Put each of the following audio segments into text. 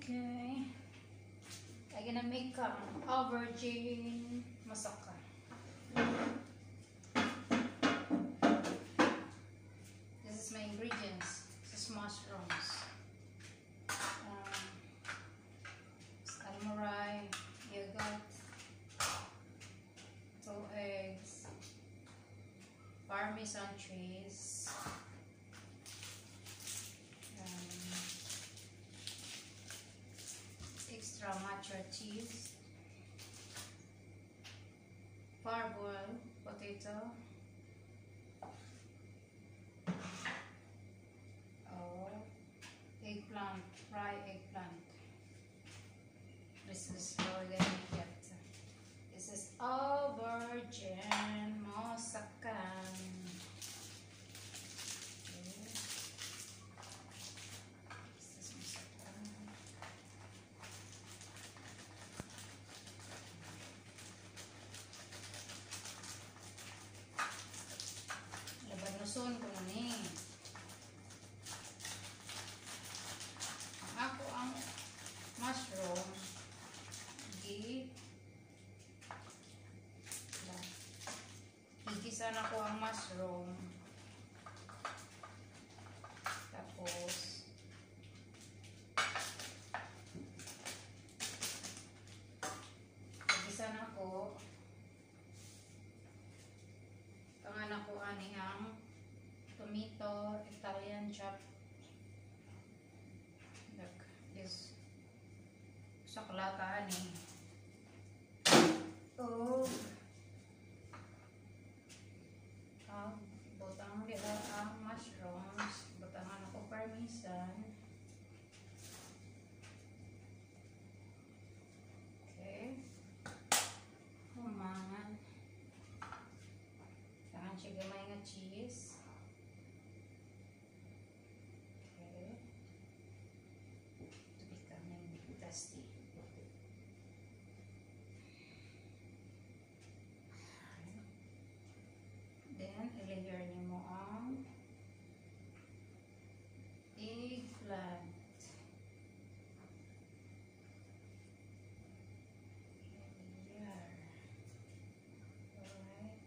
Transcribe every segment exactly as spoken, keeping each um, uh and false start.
Okay. I'm gonna make um, aubergine masaka. This is my ingredients. This is mushrooms. Um, almorai, yogurt, two eggs, parmesan cheese, extra matcha cheese, parboiled potato, or eggplant, fried eggplant. This is how we're gonna make it. This is aubergine masakan. Son ko ni. Ang ako ang mushroom gi igisa na ko ang mushroom, tapos igisa na ko tangan ako ani ang tomato, Italian chop. Look, this saklata ni. Oh, ah, butang dito ang mushrooms, butangan ako parmesan. Okay, humangan. Tangan siya gamay nga cheese. Then, i-layer niyo mo ang eggplant. Layer. Alright.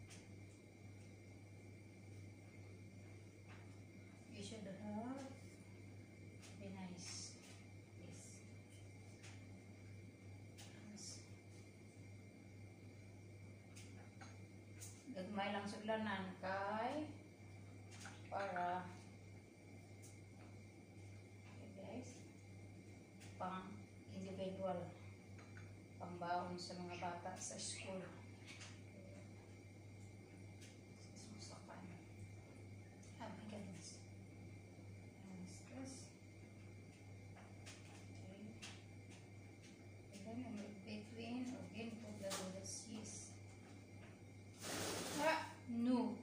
You should have be nice. Gagmay lang sudlanan kay para okay guys, pang individual, pang baon sa mga bata sa school. Ah, my goodness. Yes, okay. And then in between, again, put the cheese. No.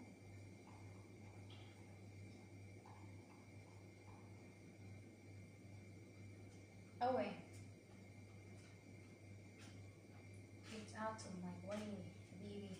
Away. Get out of my way, baby.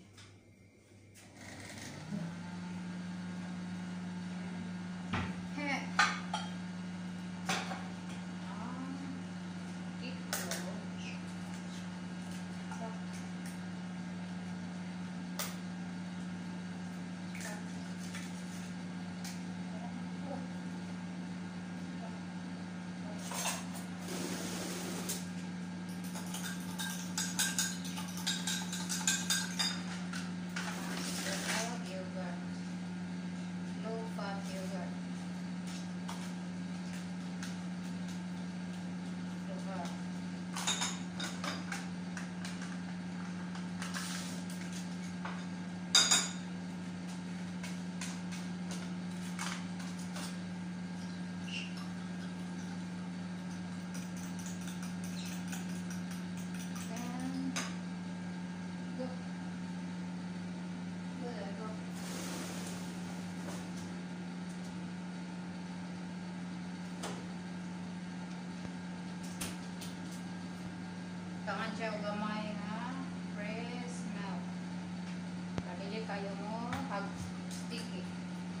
Tangan siya o gamay nga fresh milk. Kadili kayo mo hag sticky.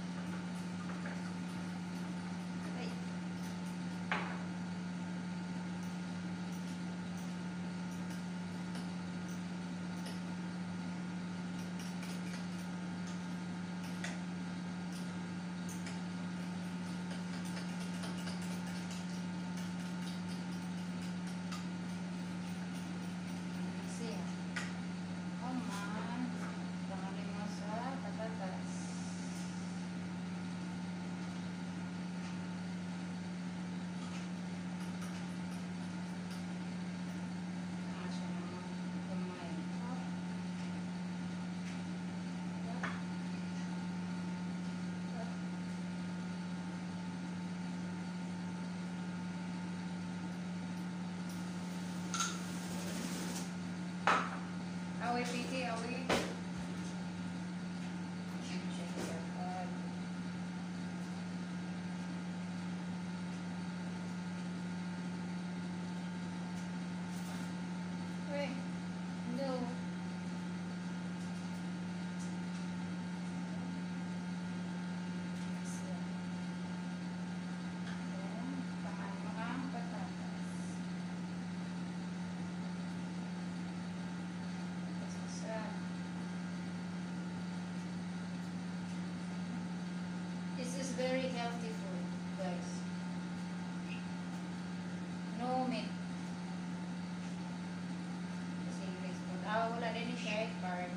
Okay. Away, Piti, away. Ayan siya, ilakad. Uy, no. This is very healthy food, guys. No meat. Kasi English food. Ah, wala din siya, carb.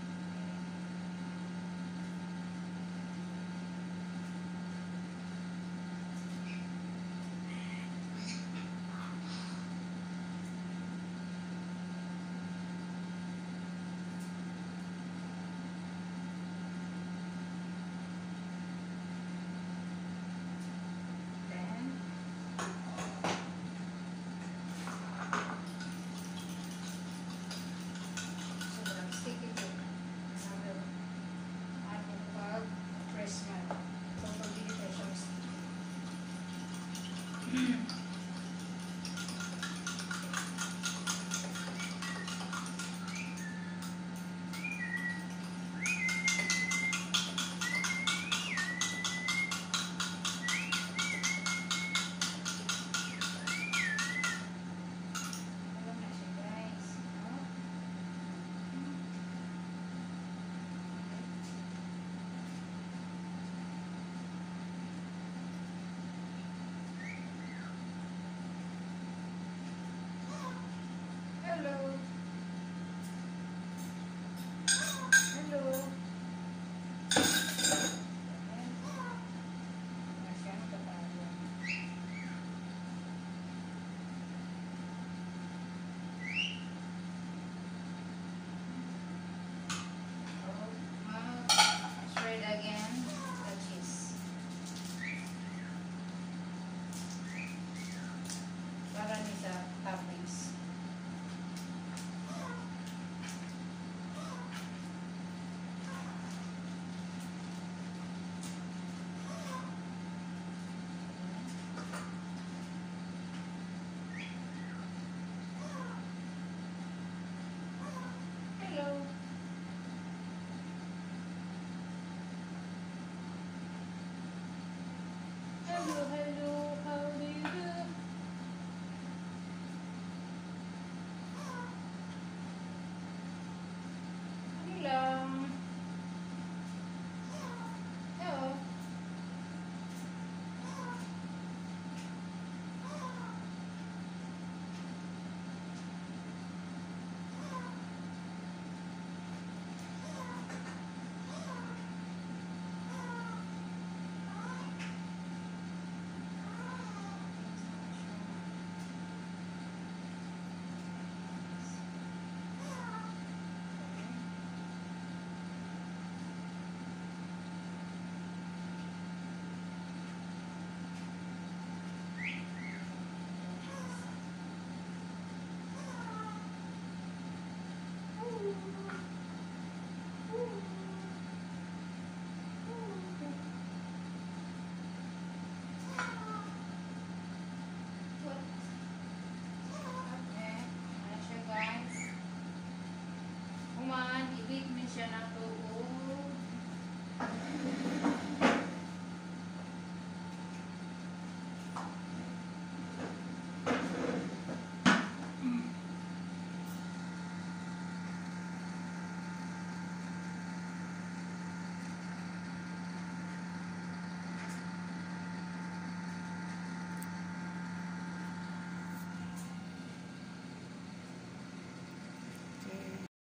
Hello. Hello. Masyadong katawa. Oh, shred again the cheese. Para ni sa toppings. Hello. Hello, hello, how do you do? Ano lang? Hello. Okay, ano siya guys? Human, ibig min siya na to